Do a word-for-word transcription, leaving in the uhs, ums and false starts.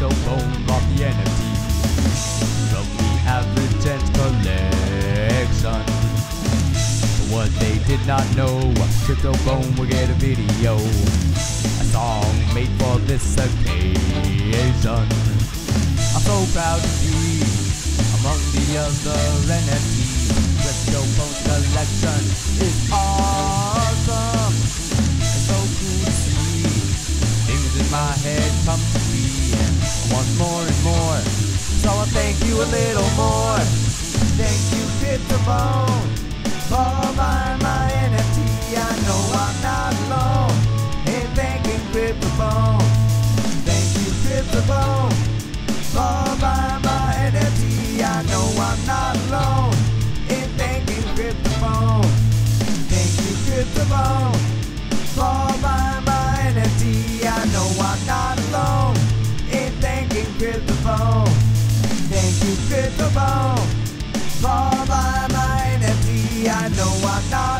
Cryptobone bought the N F T from the Average Antz collection. But what they did not know, Cryptobone will get a video, a song made for this occasion. I'm so proud to be among the other N F Ts. Cryptobone's collection is awesome. It's so cool to see things in my head come to be, and I want more and more, so I'll thank you a little more. Thank you, Cryptobone, for buying my N F T. I know I'm not alone in thanking Cryptobone. Thank you, Cryptobone, for buying my N F T. I know I'm not alone in thanking Cryptobone. Thank you, Cryptobone, for buying my N F T. I know I'm not alone in thanking Cryptobone. Thank you, Cryptobone, for buying my N F T. I know I'm not